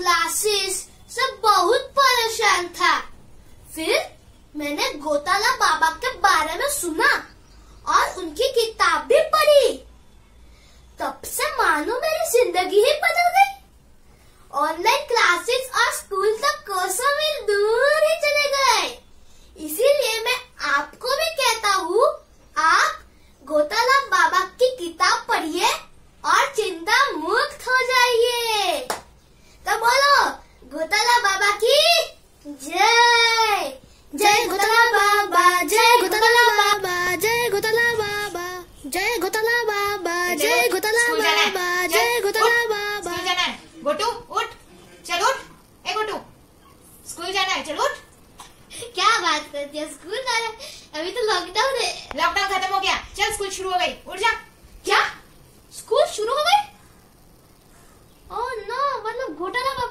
Classes सब बहुत परेशान था। फिर मैंने गोताला बाबा के बारे में सुना और उनकी किताब भी पढ़ी। तब से मानो मेरी जिंदगी ही बदल गई। ऑनलाइन क्लासेस और स्कूल तक कोसों मील दूर ही चले गए। इसीलिए मैं आपको भी कहता हूँ, आप गोताला बाबा की किताब पढ़िए और चिंता मुक्त हो जाइए। तो बोलो गोताला बाबा की जय। जय गोताला बाबा, जय गोताला बाबा, जय गोताला बाबा, जय गोताला बाबा, जय गोताला बाबा, जय गोताला बाबा। स्कूल जाना है गोटू, उठ, चल उठ। ए गोटू, स्कूल जाना है, चल उठ। क्या बात करती है, स्कूल जाना है? अभी तो लॉकडाउन है। लॉकडाउन खत्म हो गया, चल स्कूल शुरू हो गई, उठ जा। क्या स्कूल शुरू हो गई? ओह नो, मतलब गोताला